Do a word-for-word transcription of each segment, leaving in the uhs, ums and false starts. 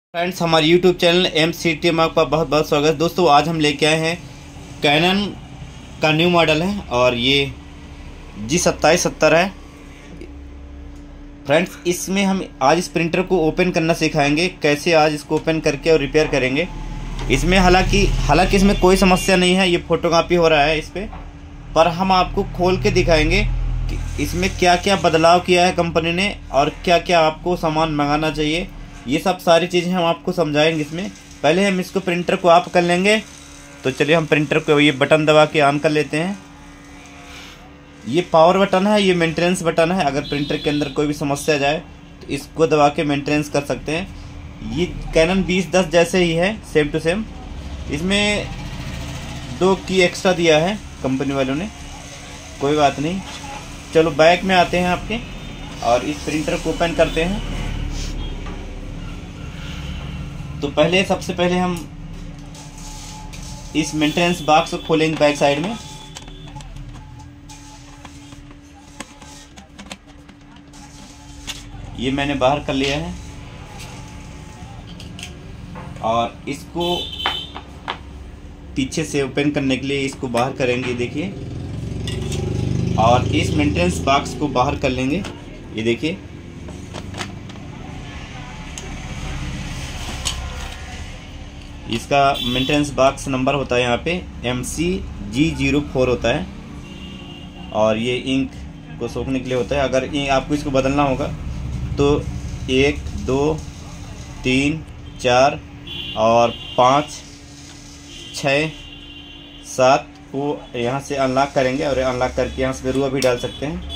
Friends, हमारे YouTube channel M C T में आपका बहुत बहुत स्वागत है। दोस्तों, आज हम लेके आए हैं कैनन का न्यू मॉडल है और ये जी सत्ताईस सत्तर है। फ्रेंड्स, इसमें हम आज इस प्रिंटर को ओपन करना सिखाएंगे, कैसे आज इसको ओपन करके और रिपेयर करेंगे। इसमें हालांकि हालांकि इसमें कोई समस्या नहीं है, ये फोटोकॉपी हो रहा है इस पर पर हम आपको खोल के दिखाएंगे कि इसमें क्या क्या बदलाव किया है कंपनी ने और क्या क्या आपको सामान मंगाना चाहिए। ये सब सारी चीज़ें हम आपको समझाएंगे। इसमें पहले हम इसको प्रिंटर को ऑफ कर लेंगे। तो चलिए हम प्रिंटर को ये बटन दबा के ऑन कर लेते हैं। ये पावर बटन है, ये मेंटेनेंस बटन है। अगर प्रिंटर के अंदर कोई भी समस्या जाए तो इसको दबा के मेंटेनेंस कर सकते हैं। ये कैनन बीस दस जैसे ही है, सेम टू सेम। इसमें दो की एक्स्ट्रा दिया है कंपनी वालों ने, कोई बात नहीं। चलो बैक में आते हैं आपके और इस प्रिंटर को ओपन करते हैं। तो पहले सबसे पहले हम इस मेंटेनेंस बॉक्स को खोलेंगे बैक साइड में। ये मैंने बाहर कर लिया है और इसको पीछे से ओपन करने के लिए इसको बाहर करेंगे, देखिए। और इस मेंटेनेंस बॉक्स को बाहर कर लेंगे, ये देखिए। इसका मेंटेनेंस बॉक्स नंबर होता है यहाँ पे M C G zero four होता है और ये इंक को सोखने के लिए होता है। अगर आपको इसको बदलना होगा तो एक दो तीन चार और पाँच छः सात को यहाँ से अनलॉक करेंगे और अनलॉक करके यहाँ से रुआ भी डाल सकते हैं।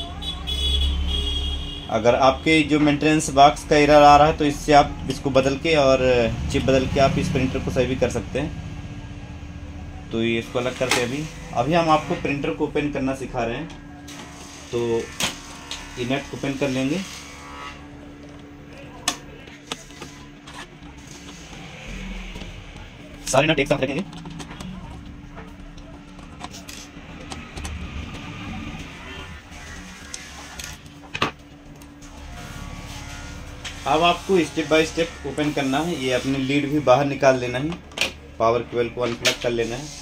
अगर आपके जो मेंटेनेंस बॉक्स का एरर आ रहा है तो इससे आप इसको बदल के और चिप बदल के आप इस प्रिंटर को सही भी कर सकते हैं। तो ये इसको अलग करते हैं। अभी अभी हम आपको प्रिंटर को ओपन करना सिखा रहे हैं। तो ये नेट ओपन कर लेंगे। सारे नट एक साथ रखेंगे। अब आपको स्टेप बाय स्टेप ओपन करना है। ये अपनी लीड भी बाहर निकाल लेना है, पावर केबल को अनप्लग कर लेना है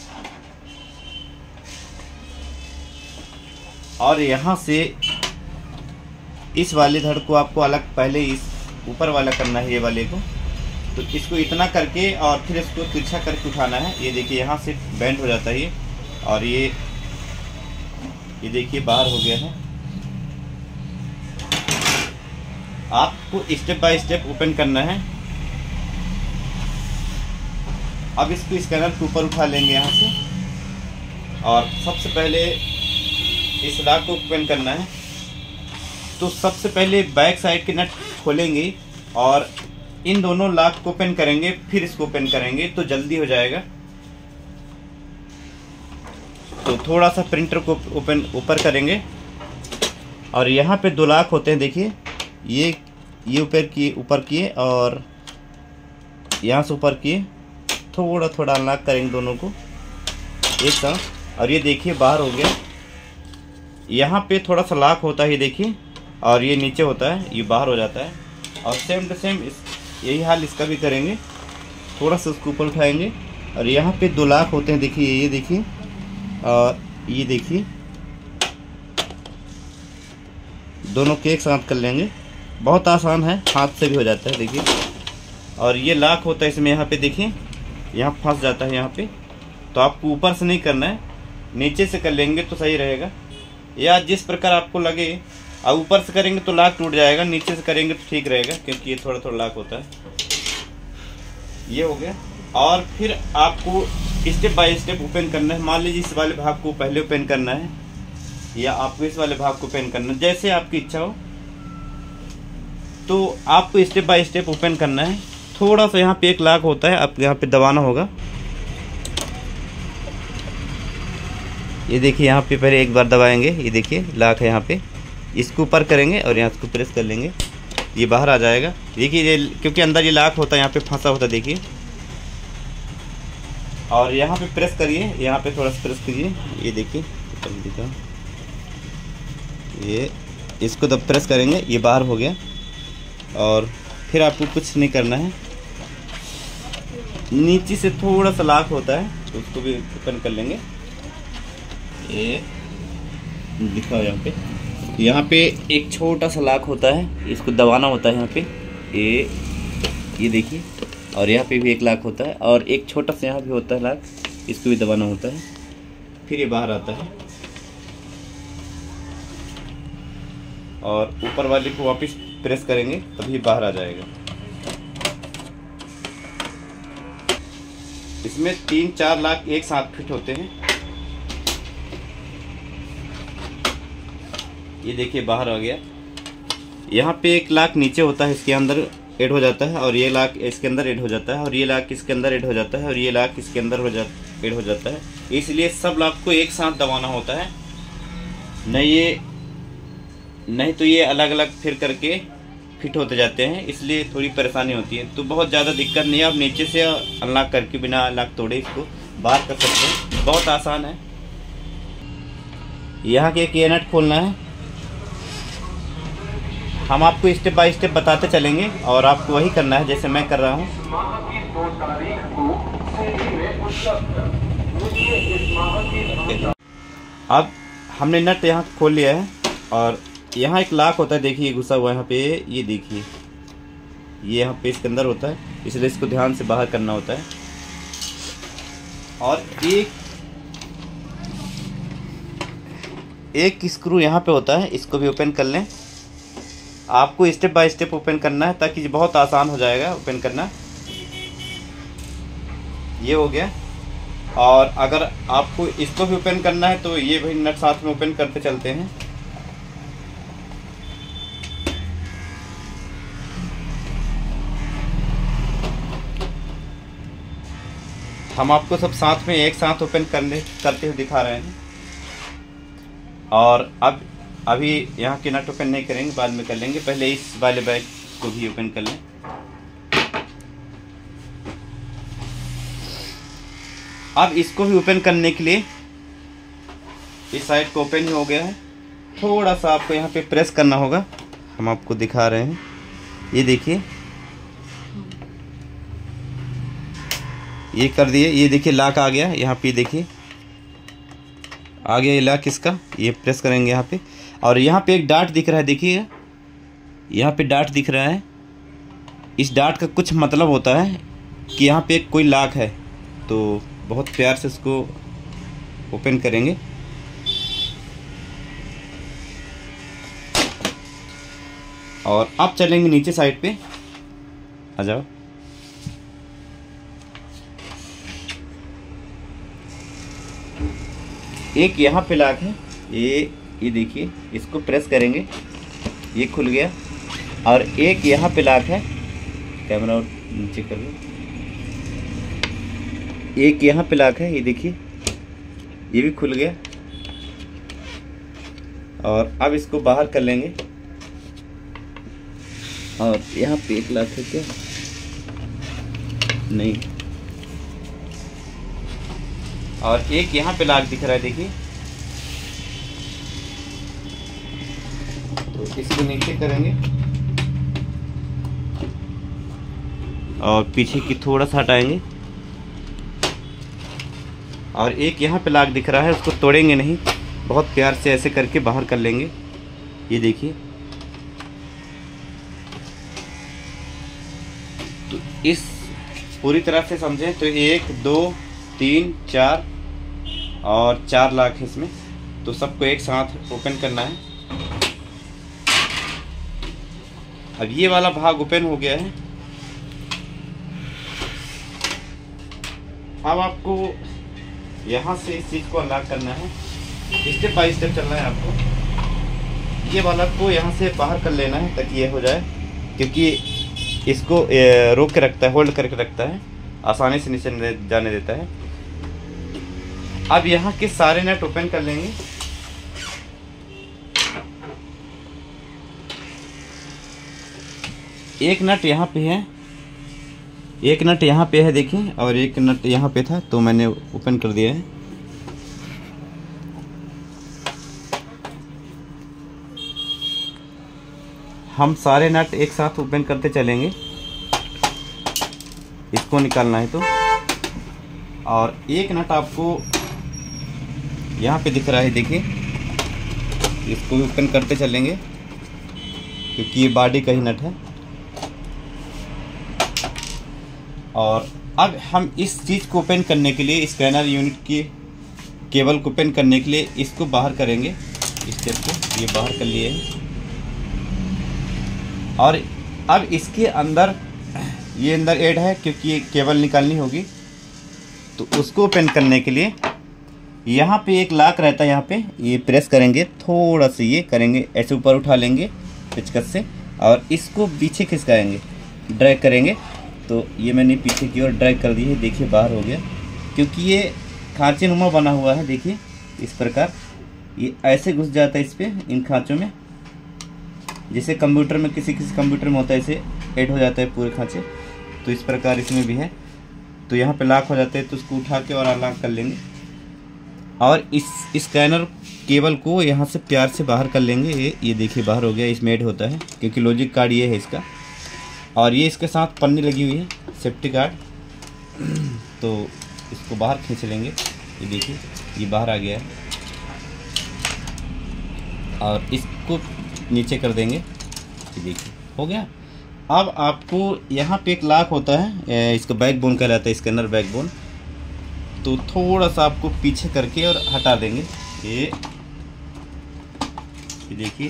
और यहाँ से इस वाले धड़ को आपको अलग, पहले इस ऊपर वाला करना है, ये वाले को। तो इसको इतना करके और फिर इसको तिरछा करके उठाना है। ये देखिए यहाँ से बेंड हो जाता है ये, और ये ये देखिए बाहर हो गया है। आपको स्टेप बाय स्टेप ओपन करना है। अब इसको स्कैनर के ऊपर उठा लेंगे यहाँ से और सबसे पहले इस लॉक को ओपन करना है। तो सबसे पहले बैक साइड के नट खोलेंगे और इन दोनों लॉक को ओपन करेंगे, फिर इसको ओपन करेंगे तो जल्दी हो जाएगा। तो थोड़ा सा प्रिंटर को ओपन ऊपर करेंगे और यहाँ पे दो लॉक होते हैं, देखिए। ये ये ऊपर किए ऊपर किए और यहाँ से ऊपर किए, थोड़ा थोड़ा अनलॉक करेंगे दोनों को एक साथ। और ये देखिए बाहर हो गया। यहाँ पे थोड़ा सा लॉक होता है, ये देखिए, और ये नीचे होता है, ये बाहर हो जाता है। और सेम टू सेम इस यही हाल इसका भी करेंगे। थोड़ा सा उसको ऊपर उठाएंगे और यहाँ पे दो लॉक होते हैं, देखिए। ये देखिए और ये देखिए, दोनों के एक साथ कर लेंगे। बहुत आसान है, हाथ से भी हो जाता है, देखिए। और ये लॉक होता है इसमें, यहाँ पे देखिए, यहाँ फंस जाता है यहाँ पे। तो आपको ऊपर से नहीं करना है, नीचे से कर लेंगे तो सही रहेगा, या जिस प्रकार आपको लगे। अब ऊपर से करेंगे तो लॉक टूट जाएगा, नीचे से करेंगे तो ठीक रहेगा, क्योंकि ये थोड़ा थोड़ा लॉक होता है। ये हो गया। और फिर आपको स्टेप बाय स्टेप ओपन करना है। मान लीजिए इस वाले भाग को पहले ओपन करना है या आपको इस वाले भाग को ओपन करना है, जैसे आपकी इच्छा हो। तो आपको स्टेप बाय स्टेप ओपन करना है। थोड़ा सा यहाँ पे एक लॉक होता है, आपको यहाँ पे दबाना होगा। ये देखिए, यहाँ पे पहले एक बार दबाएंगे, ये देखिए लॉक है यहाँ पे। इसको ऊपर करेंगे और यहाँ इसको प्रेस कर लेंगे, ये बाहर आ जाएगा। देखिए ये, क्योंकि अंदर ये लॉक होता है, यहाँ पे फंसा होता है, देखिए। और यहाँ पे प्रेस करिए, यहाँ पे थोड़ा सा प्रेस करिए, ये देखिए। ये इसको जब प्रेस करेंगे ये बाहर हो गया। और फिर आपको कुछ नहीं करना है, नीचे से थोड़ा सा लॉक होता है तो उसको भी ओपन कर लेंगे। ये दिखा यहाँ पे, यहाँ पे एक छोटा सा लॉक होता है, इसको दबाना होता है यहाँ पे, ये ये देखिए। और यहाँ पे भी एक लॉक होता है और एक छोटा सा यहाँ भी होता है लॉक, इसको भी दबाना होता है, फिर ये बाहर आता है। और ऊपर वाले को वापस प्रेस करेंगे तभी बाहर आ जाएगा। इसमें तीन चार लाख एक साथ फिट होते हैं। ये देखिए बाहर आ गया। यहाँ पे एक लाख नीचे होता है, इसके अंदर ऐड हो जाता है, और ये लाख इसके अंदर ऐड हो जाता है, और ये लाख इसके अंदर ऐड हो जाता है, और ये लाख इसके अंदर हो जा ऐड हो जाता है। इसलिए सब लाख को एक साथ दबाना होता है, नहीं ये नहीं तो ये अलग अलग फिर करके फिट होते जाते हैं, इसलिए थोड़ी परेशानी होती है। तो बहुत ज़्यादा दिक्कत नहीं है, आप नीचे से अनलॉक करके बिना अनलॉक तोड़े इसको बाहर कर सकते हैं, बहुत आसान है। यहाँ के एक ये नट खोलना है, हम आपको स्टेप बाय स्टेप बताते चलेंगे और आपको वही करना है जैसे मैं कर रहा हूँ। अब हमने नट यहाँ खोल लिया है और यहाँ एक लॉक होता है, देखिए घुसा हुआ यहाँ पे, ये देखिए ये यहाँ पे इसके अंदर होता है, इसलिए इसको ध्यान से बाहर करना होता है। और एक एक स्क्रू यहाँ पे होता है, इसको भी ओपन कर लें। आपको स्टेप बाय स्टेप ओपन करना है ताकि बहुत आसान हो जाएगा ओपन करना। ये हो गया। और अगर आपको इसको भी ओपन करना है तो ये भाई नट साथ में ओपन करते चलते हैं। हम आपको सब साथ में एक साथ ओपन करने करते हुए दिखा रहे हैं। और अब अभी यहाँ के नट ओपन नहीं करेंगे, बाद में कर लेंगे, पहले इस वाले बैग को भी ओपन कर लें। अब इसको भी ओपन करने के लिए इस साइड को ओपन ही हो गया है, थोड़ा सा आपको यहाँ पे प्रेस करना होगा, हम आपको दिखा रहे हैं। ये देखिए ये कर दिए, ये देखिए लॉक आ गया यहाँ पे, देखिए आ गया ये लॉक इसका। ये प्रेस करेंगे यहाँ पे और यहाँ पे एक डाट दिख रहा है, देखिए यहाँ पे डाट दिख रहा है। इस डाट का कुछ मतलब होता है कि यहाँ पे कोई लॉक है, तो बहुत प्यार से इसको ओपन करेंगे। और अब चलेंगे नीचे साइड पे, आ जाओ। एक यहाँ पे लॉक है, ये ये देखिए, इसको प्रेस करेंगे, ये खुल गया। और एक यहाँ पे लॉक है, कैमरा और नीचे कर लो, एक यहाँ पे लॉक है, ये देखिए ये भी खुल गया। और अब इसको बाहर कर लेंगे। और यहाँ पे एक लॉक है क्या, नहीं, और एक यहाँ पे लॉक दिख रहा है, देखिए। तो इसको नीचे करेंगे और पीछे की थोड़ा सा हटाएंगे। और एक यहाँ पे लॉक दिख रहा है, उसको तोड़ेंगे नहीं, बहुत प्यार से ऐसे करके बाहर कर लेंगे। ये देखिए, तो इस पूरी तरह से समझें तो एक दो तीन चार और चार लाख है इसमें, तो सबको एक साथ ओपन करना है। अब ये वाला भाग ओपन हो गया है। अब आपको यहाँ से इस चीज़ को अनलॉक करना है, स्टेप बाय स्टेप चलना है आपको। ये वाला को यहाँ से बाहर कर लेना है ताकि ये हो जाए, क्योंकि इसको रोक के रखता है, होल्ड करके रखता है, आसानी से नीचे जाने देता है। अब यहाँ के सारे नट ओपन कर लेंगे। एक नट यहाँ पे है, एक नट यहाँ पे है देखिए, और एक नट यहाँ पे था तो मैंने ओपन कर दिया है। हम सारे नट एक साथ ओपन करते चलेंगे, इसको निकालना है तो और एक नट आपको यहाँ पे दिख रहा है, देखिए इसको भी ओपन करते चलेंगे क्योंकि ये बॉडी का ही नट है। और अब हम इस चीज़ को ओपन करने के लिए, स्कैनर यूनिट की केबल को ओपन करने के लिए इसको बाहर करेंगे, इस स्टेप को ये बाहर कर लिए हैं। और अब इसके अंदर ये अंदर ऐड है क्योंकि ये केबल निकालनी होगी, तो उसको ओपन करने के लिए यहाँ पे एक लॉक रहता है, यहाँ पे ये प्रेस करेंगे, थोड़ा सा ये करेंगे, ऐसे ऊपर उठा लेंगे पेचकस से और इसको पीछे खिसकाएंगे, ड्रैग करेंगे। तो ये मैंने पीछे की ओर ड्रैग कर दी है, देखिए बाहर हो गया। क्योंकि ये खांचे नुमा बना हुआ है, देखिए इस प्रकार ये ऐसे घुस जाता है इस पर, इन खांचों में, जैसे कंप्यूटर में किसी किसी कंप्यूटर में होता है, ऐसे ऐड हो जाता है पूरे खांचे, तो इस प्रकार इसमें भी है। तो यहाँ पे लॉक हो जाते हैं, तो उसको उठा के और अनलॉक कर लेंगे और इस स्कैनर केबल को यहाँ से प्यार से बाहर कर लेंगे। ये ये देखिए बाहर हो गया, इसमें ऐड होता है क्योंकि लॉजिक कार्ड ये है इसका, और ये इसके साथ पन्नी लगी हुई है सेफ्टी कार्ड, तो इसको बाहर खींच लेंगे। ये देखिए ये बाहर आ गया है और इसको नीचे कर देंगे, ये देखिए हो गया। अब आपको यहाँ पे एक लॉक होता है, इसका बैकबोन कहलाता है, स्कैनर बैकबोन, तो थोड़ा सा आपको पीछे करके और हटा देंगे। ये ये देखिए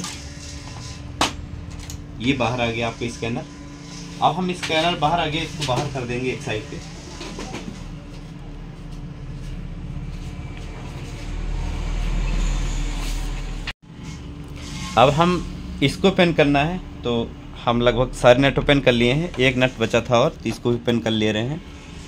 ये बाहर आ गया आपका स्कैनर। अब हम स्कैनर बाहर आ गया, इसको बाहर कर देंगे एक साइड पे। अब हम इसको ओपन करना है, तो हम लगभग सारे नट ओपन कर लिए हैं, एक नट बचा था और इसको भी ओपन कर ले रहे हैं।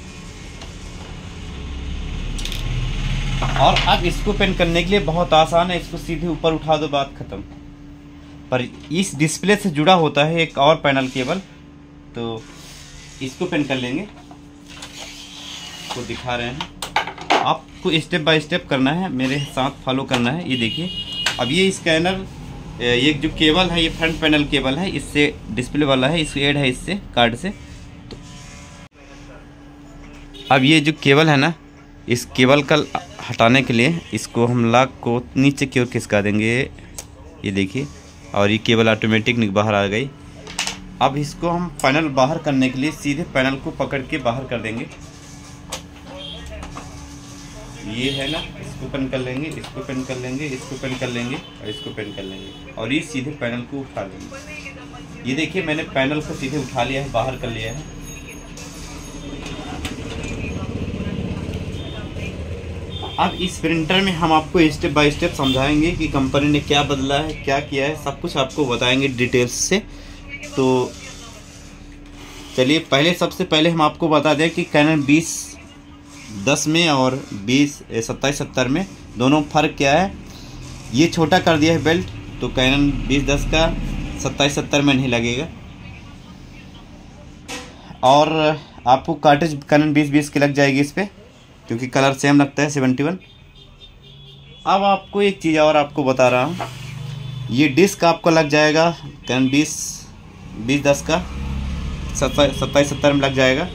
और अब इसको ओपन करने के लिए बहुत आसान है, इसको सीधे ऊपर उठा दो, बात खत्म। पर इस डिस्प्ले से जुड़ा होता है एक और पैनल केबल, तो इसको ओपन कर लेंगे, को दिखा रहे हैं। आपको स्टेप बाय स्टेप करना है, मेरे साथ फॉलो करना है। ये देखिए अब ये स्कैनर, ये जो केबल है ये फ्रंट पैनल केबल है, इससे डिस्प्ले वाला है, इसको ऐड है इससे कार्ड से। तो अब ये जो केबल है ना, इस केबल का हटाने के लिए इसको हम लॉक को नीचे की ओर खिसका देंगे, ये देखिए, और ये केबल ऑटोमेटिक बाहर आ गई। अब इसको हम पैनल बाहर करने के लिए सीधे पैनल को पकड़ के बाहर कर देंगे, ये है ना, इसको ओपन कर लेंगे, इसको ओपन कर लेंगे, इसको ओपन कर लेंगे और इसको ओपन कर लेंगे और ये सीधे पैनल को उठा लेंगे। ये देखिए मैंने पैनल को सीधे उठा लिया है, बाहर कर लिया है। अब इस प्रिंटर में हम आपको स्टेप बाय स्टेप समझाएंगे कि कंपनी ने क्या बदला है, क्या किया है, सब कुछ आपको बताएंगे डिटेल्स से। तो चलिए पहले सबसे पहले हम आपको बता दें कि कैनन बीस दस में और बीस सत्ताईस सत्तर में दोनों फ़र्क क्या है। ये छोटा कर दिया है बेल्ट, तो कैनन बीस दस का सत्ताईस सत्तर में नहीं लगेगा, और आपको कार्टेज कैनन बीस बीस की लग जाएगी इस पर, क्योंकि कलर सेम लगता है सेवेंटी वन। अब आपको एक चीज़ और आपको बता रहा हूँ, ये डिस्क आपको लग जाएगा कैनन बीस बीस दस का सत्ताईस सत्ताईस सत्तर में लग जाएगा।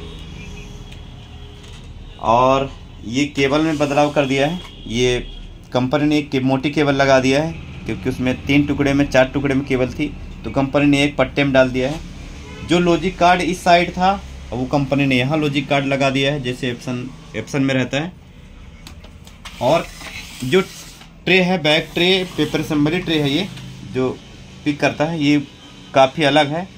और ये केबल में बदलाव कर दिया है, ये कंपनी ने एक मोटी केबल लगा दिया है, क्योंकि उसमें तीन टुकड़े में चार टुकड़े में केबल थी, तो कंपनी ने एक पट्टे में डाल दिया है। जो लॉजिक कार्ड इस साइड था वो कंपनी ने यहाँ लॉजिक कार्ड लगा दिया है, जैसे एप्सन एप्सन में रहता है। और जो ट्रे है, back tray, paper assembly tray है, ये जो पिक करता है, ये काफ़ी अलग है।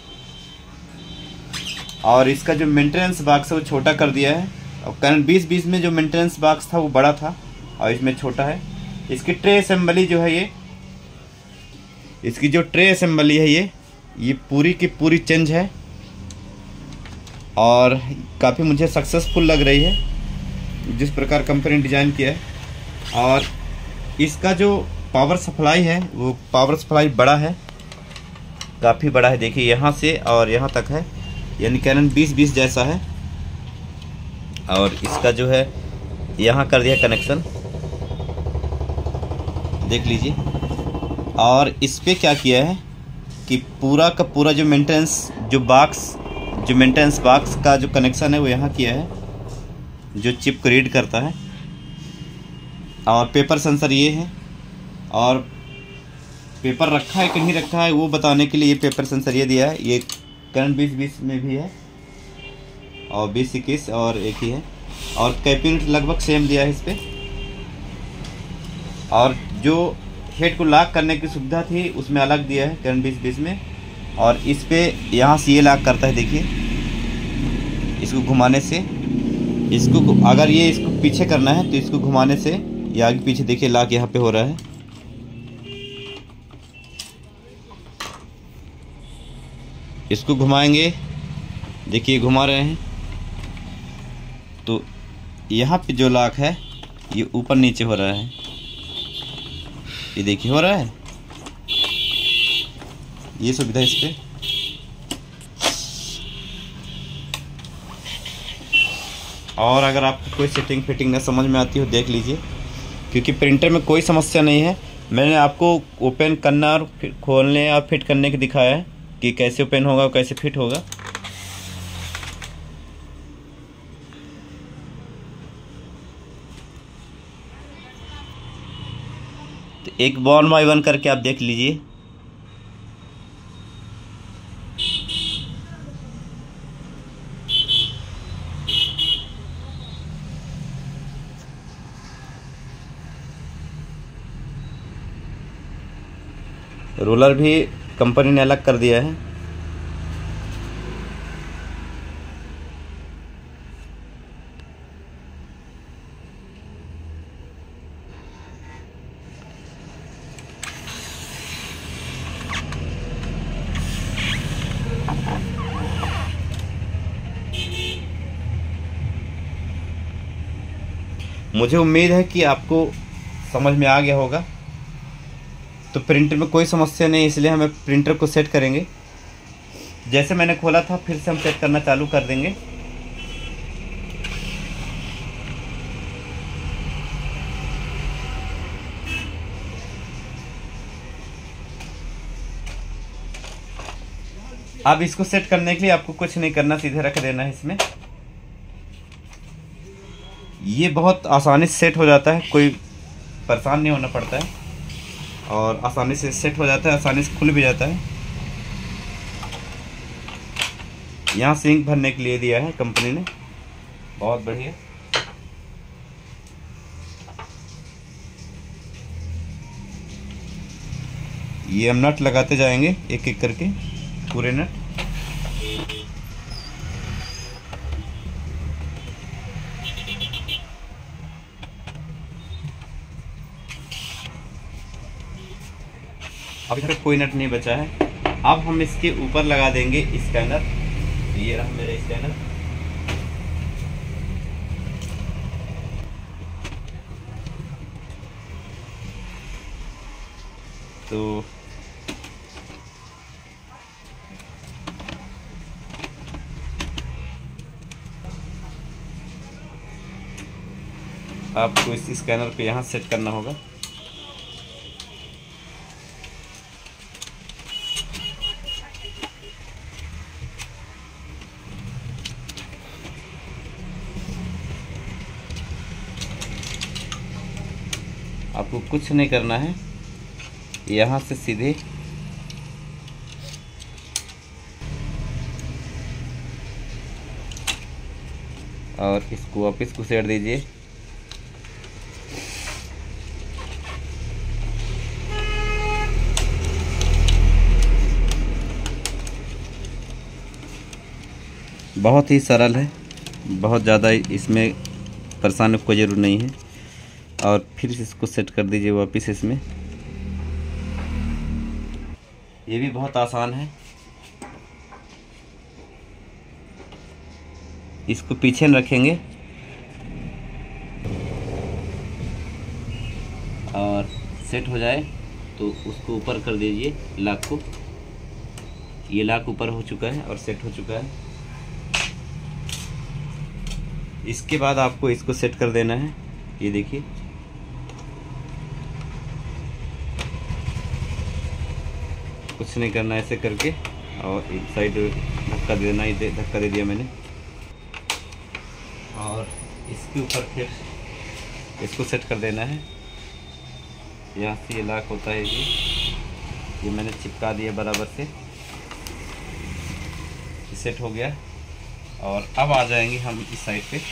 और इसका जो मेंटेनेंस बॉक्स है वो छोटा कर दिया है, और कैनन बीस बीस में जो मेंटेनेंस बॉक्स था वो बड़ा था और इसमें छोटा है। इसकी ट्रे असेंबली जो है, ये इसकी जो ट्रे असेंबली है ये ये पूरी की पूरी चेंज है और काफ़ी मुझे सक्सेसफुल लग रही है जिस प्रकार कंपनी ने डिज़ाइन किया है। और इसका जो पावर सप्लाई है वो पावर सप्लाई बड़ा है, काफ़ी बड़ा है, देखिए यहाँ से और यहाँ तक है, यानी कैनन बीस बीस जैसा है। और इसका जो है यहाँ कर दिया कनेक्शन, देख लीजिए। और इस पे क्या किया है कि पूरा का पूरा जो मेंटेनेंस जो बॉक्स जो मेंटेनेंस बॉक्स का जो कनेक्शन है वो यहाँ किया है, जो चिप को रीड करता है। और पेपर सेंसर ये है, और पेपर रखा है कि नहीं रखा है वो बताने के लिए ये पेपर सेंसर ये दिया है। ये करंट बीस बीस में भी है और बीस इक्कीस और एक ही है, और कैपिंग लगभग सेम दिया है इस पर। और जो हेड को लॉक करने की सुविधा थी उसमें अलग दिया है करंट बीस बीस में। और इस पे यहाँ से ये लॉक करता है, देखिए इसको घुमाने से, इसको अगर ये इसको पीछे करना है तो इसको घुमाने से ये आगे पीछे, देखिए लॉक यहाँ पे हो रहा है। इसको घुमाएंगे, देखिए घुमा रहे हैं तो यहाँ पे जो लॉक है ये ऊपर नीचे हो रहा है, ये देखिए हो रहा है, ये सुविधा इस पे। और अगर आपको कोई सेटिंग फिटिंग ना समझ में आती हो देख लीजिए, क्योंकि प्रिंटर में कोई समस्या नहीं है। मैंने आपको ओपन करना और खोलने और फिट करने के दिखाया है कि कैसे ओपन होगा और कैसे फिट होगा। तो एक वन बाय वन करके आप देख लीजिए। रोलर भी कंपनी ने अलग कर दिया है। मुझे उम्मीद है कि आपको समझ में आ गया होगा। तो प्रिंटर में कोई समस्या नहीं, इसलिए हमें प्रिंटर को सेट करेंगे। जैसे मैंने खोला था फिर से हम सेट करना चालू कर देंगे। अब इसको सेट करने के लिए आपको कुछ नहीं करना, सीधे रख देना है इसमें। ये बहुत आसानी से सेट हो जाता है, कोई परेशान नहीं होना पड़ता है और आसानी से सेट हो जाता है, आसानी से खुल भी जाता है। यहाँ सिंक भरने के लिए दिया है कंपनी ने, बहुत बढ़िया। ये हम नट लगाते जाएंगे एक एक करके, पूरे नट। अब इधर कोई नट नहीं बचा है। अब हम इसके ऊपर लगा देंगे स्कैनर। ये रहा मेरा स्कैनर। तो आपको इस स्कैनर पे यहाँ सेट करना होगा। आपको कुछ नहीं करना है, यहाँ से सीधे और इसको वापस को सेट दीजिए। बहुत ही सरल है, बहुत ज़्यादा इसमें परेशानी कोई ज़रूरत नहीं है। और फिर इसको सेट कर दीजिए वापस इसमें। ये भी बहुत आसान है। इसको पीछे न रखेंगे और सेट हो जाए तो उसको ऊपर कर दीजिए लॉक को। ये लॉक ऊपर हो चुका है और सेट हो चुका है। इसके बाद आपको इसको सेट कर देना है। ये देखिए, कुछ नहीं करना ऐसे करके, और एक साइड धक्का दे देना, धक्का दे दिया मैंने। और इसके ऊपर फिर इसको सेट कर देना है। यहाँ से ये लॉक होता है, ये ये मैंने चिपका दिया बराबर से, सेट हो गया। और अब आ जाएंगे हम इस साइड पे।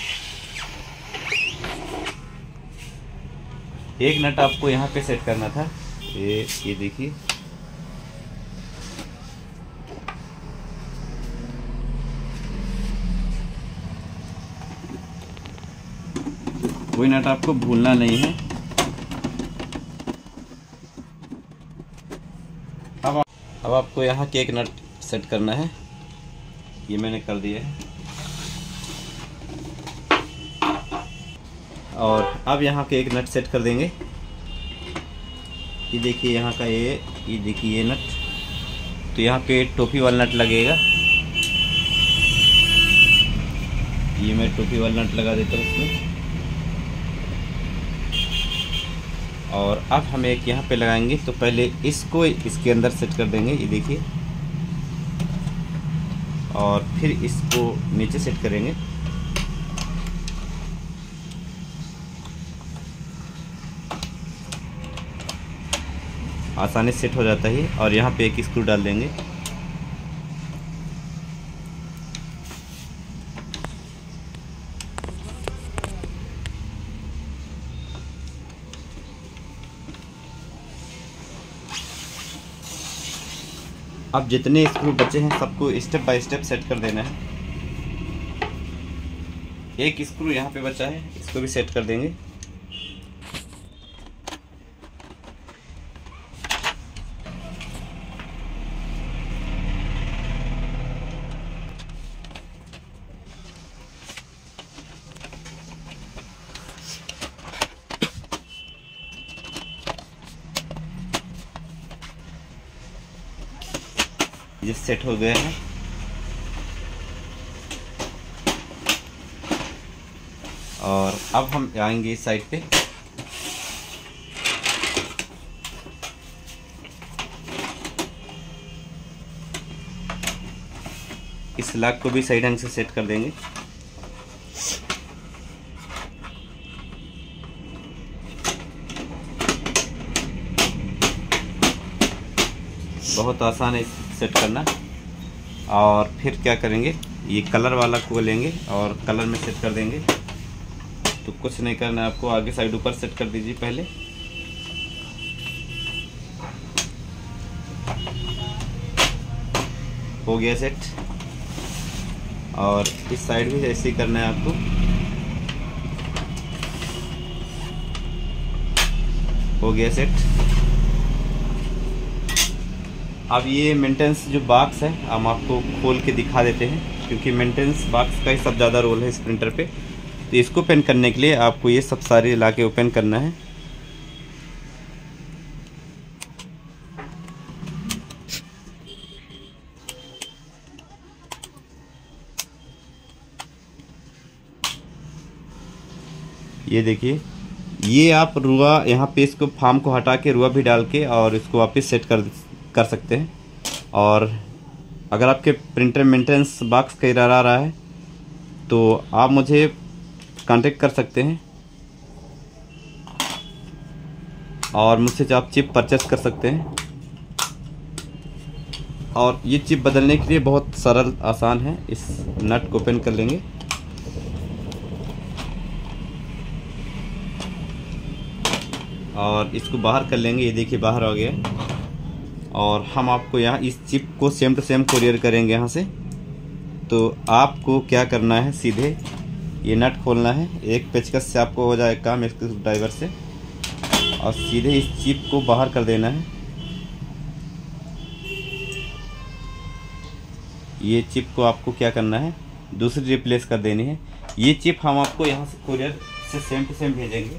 एक नट आपको यहाँ पे सेट करना था, ये ये देखिए, कोई नट आपको भूलना नहीं है। अब अब आपको यहाँ के एक नट सेट करना है, ये मैंने कर दिया है। और अब यहाँ के एक नट सेट कर देंगे। ये देखिए यहाँ का ये ये देखिए ये नट, तो यहाँ पे टोपी वाला नट लगेगा। ये मैं टोपी वाला नट लगा देता हूँ उसमें। और अब हम एक यहाँ पे लगाएंगे, तो पहले इसको इसके अंदर सेट कर देंगे, ये देखिए, और फिर इसको नीचे सेट करेंगे। आसानी से सेट हो जाता है। और यहाँ पे एक स्क्रू डाल देंगे। अब जितने स्क्रू बचे हैं सबको स्टेप बाय स्टेप सेट कर देना है। एक स्क्रू यहाँ पे बचा है, इसको भी सेट कर देंगे। ये सेट हो गया है। और अब हम आएंगे इस साइड पे। इस लॉक को भी सही ढंग से सेट कर देंगे। बहुत आसान है सेट करना। और फिर क्या करेंगे, ये कलर वाला को लेंगे और कलर में सेट कर देंगे। तो कुछ नहीं करना आपको, आगे साइड ऊपर सेट कर दीजिए पहले। हो गया सेट। और इस साइड भी ऐसे ही करना है आपको। हो गया सेट। अब ये मेंटेनेंस जो बॉक्स है हम आपको खोल के दिखा देते हैं, क्योंकि मेंटेनेंस बॉक्स का ही सब ज़्यादा रोल है इस प्रिंटर पे। तो इसको ओपन करने के लिए आपको ये सब सारे ला के ओपन करना है। ये देखिए, ये आप रुआ यहाँ पे इसको फार्म को हटा के रुआ भी डाल के और इसको वापस सेट कर कर सकते हैं। और अगर आपके प्रिंटर मेंटेनेंस बॉक्स का एरर आ रहा है तो आप मुझे कांटेक्ट कर सकते हैं और मुझसे आप चिप परचेस कर सकते हैं। और ये चिप बदलने के लिए बहुत सरल आसान है। इस नट को ओपन कर लेंगे और इसको बाहर कर लेंगे। ये देखिए बाहर आ गया। और हम आपको यहाँ इस चिप को सेम टू सेम कुरियर करेंगे यहाँ से। तो आपको क्या करना है, सीधे ये नट खोलना है, एक पेचकस से आपको हो जाए काम इसके ड्राइवर से, और सीधे इस चिप को बाहर कर देना है। ये चिप को आपको क्या करना है, दूसरी रिप्लेस कर देनी है। ये चिप हम आपको यहाँ से कुरियर से सेम टू सेम भेजेंगे।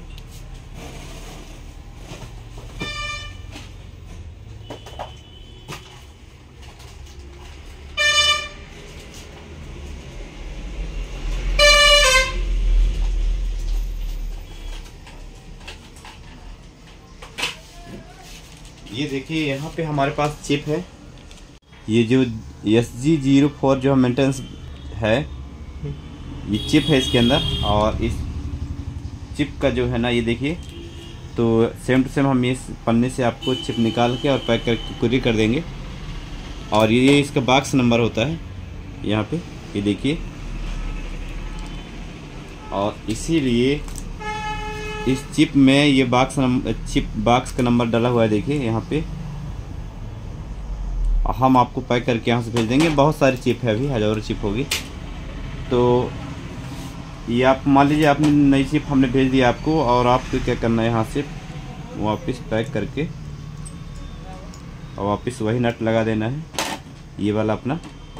ये देखिए यहाँ पे हमारे पास चिप है। ये जो एस जी ज़ीरो फोर जो मेंटेनेंस है, ये चिप है इसके अंदर। और इस चिप का जो है ना, ये देखिए, तो सेम टू सेम हम इस पन्ने से आपको चिप निकाल के और पैक करके कुरियर कर देंगे। और ये इसका बॉक्स नंबर होता है यहाँ पे, ये देखिए। और इसीलिए इस चिप में ये बॉक्स नंबर चिप बॉक्स का नंबर डाला हुआ है, देखिए यहाँ पे। हम आपको पैक करके यहाँ से भेज देंगे। बहुत सारी चिप है, अभी हज़ारों चिप होगी। तो ये आप मान लीजिए आपने नई चिप हमने भेज दिया आपको, और आपको क्या करना है, यहाँ से वापस पैक करके और वापस वही नट लगा देना है, ये वाला अपना।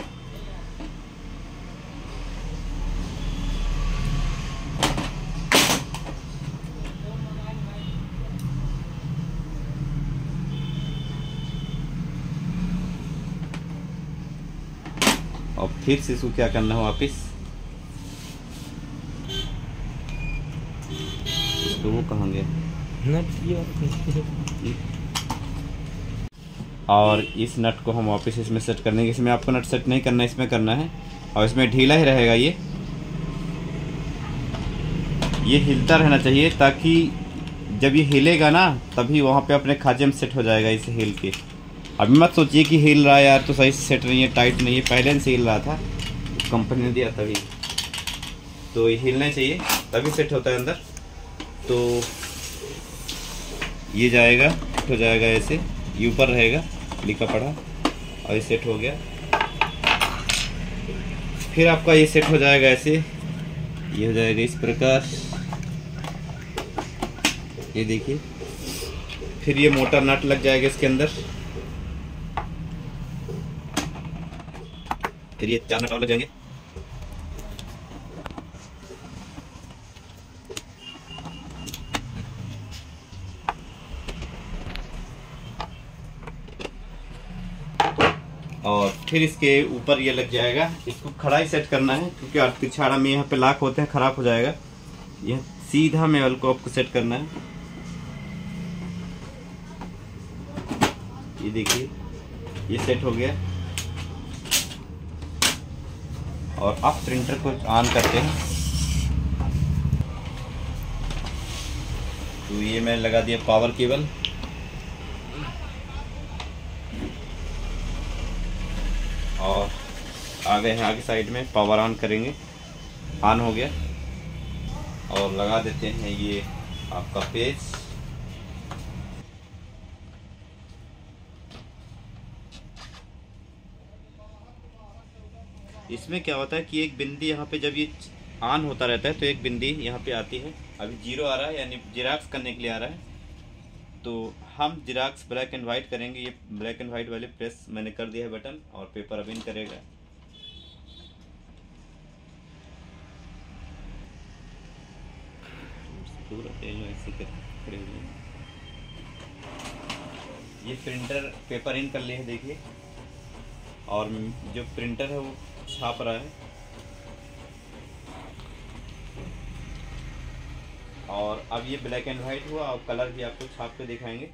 और फिर से इसको क्या करना है, वापस इसको वो कहाँ गया और इस नट को हम वापस इसमें सेट कर देंगे। इसमें आपको नट सेट नहीं करना है, इसमें करना है। और इसमें ढीला ही रहेगा, ये ये हिलता रहना चाहिए, ताकि जब ये हिलेगा ना तभी वहाँ पे अपने खाचे में सेट हो जाएगा, इसे हिल के। अभी मत सोचिए कि हिल रहा है यार तो सही से सेट नहीं है, टाइट नहीं है, पहले से हिल रहा था, कंपनी ने दिया तभी। तो ये हिलना चाहिए तभी सेट होता है अंदर। तो ये जाएगा, सेट हो जाएगा ऐसे, ये ऊपर रहेगा लिखा पड़ा, और ये सेट हो गया। फिर आपका ये सेट हो जाएगा ऐसे, ये हो जाएगा इस प्रकार, ये देखिए। फिर ये मोटा नट लग जाएगा इसके अंदर, फिर ये चार नट और लग जाएंगे। और फिर इसके ऊपर ये लग जाएगा। इसको खड़ा ही सेट करना है, क्योंकि आर्थिक छाड़ा में यहाँ पे लाक होते हैं, खराब हो जाएगा। यह सीधा मेवल को आपको सेट करना है। ये देखिए, ये सेट हो गया। और अब प्रिंटर को ऑन करते हैं। तो ये मैंने लगा दिया पावर केबल, और आ गए हैं आगे साइड में। पावर ऑन करेंगे, ऑन हो गया। और लगा देते हैं ये आपका पेज। इसमें क्या होता है कि एक बिंदी यहाँ पे जब ये ऑन होता रहता है तो एक बिंदी यहाँ पे आती है। अभी जीरो आ रहा है, यानी जिराक्स करने के लिए आ रहा है। तो हम जिराक्स ब्लैक एंड वाइट करेंगे। ये ब्लैक एंड वाइट वाले प्रेस मैंने कर दिया है बटन, और पेपर अब इन करेगा। ये प्रिंटर पेपर इन कर लिया है, देखिए। और जो प्रिंटर है वो छाप रहा है। और अब ये ब्लैक एंड वाइट हुआ, और कलर भी आपको छाप के दिखाएंगे।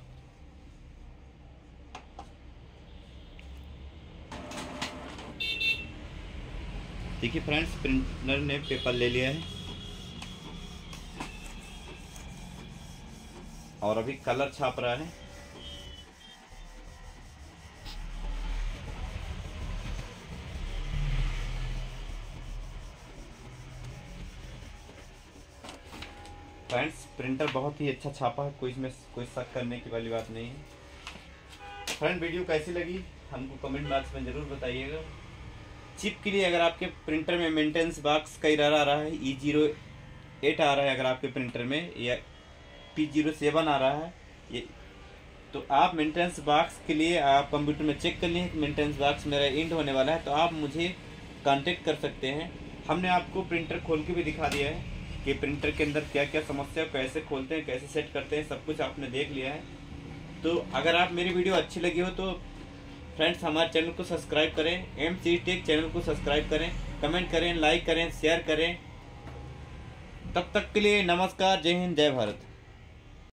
देखिए फ्रेंड्स, प्रिंटर ने पेपर ले लिया है, और अभी कलर छाप रहा है। फ्रेंड्स, प्रिंटर बहुत ही अच्छा छापा है, कोई इसमें कोई शक करने की वाली बात नहीं है। फ्रेंड, वीडियो कैसी लगी हमको कमेंट बॉक्स में ज़रूर बताइएगा। चिप के लिए अगर आपके प्रिंटर में मेंटेनेंस बॉक्स का एरर आ रहा है, ई जीरो एट आ रहा है अगर आपके प्रिंटर में, या पी जीरो सेवन आ रहा है, ये तो आप मेंटेनेंस बॉक्स के लिए आप कंप्यूटर में चेक कर लिए मेंटेनेंस बॉक्स मेरा एंड होने वाला है, तो आप मुझे कांटेक्ट कर सकते हैं। हमने आपको प्रिंटर खोल के भी दिखा दिया है कि प्रिंटर के अंदर क्या क्या समस्या, कैसे खोलते हैं, कैसे सेट करते हैं, सब कुछ आपने देख लिया है। तो अगर आप मेरी वीडियो अच्छी लगी हो तो फ्रेंड्स हमारे चैनल को सब्सक्राइब करें, एम सी टेक चैनल को सब्सक्राइब करें, कमेंट करें, लाइक करें, शेयर करें। तब तक के लिए नमस्कार, जय हिंद, जय भारत।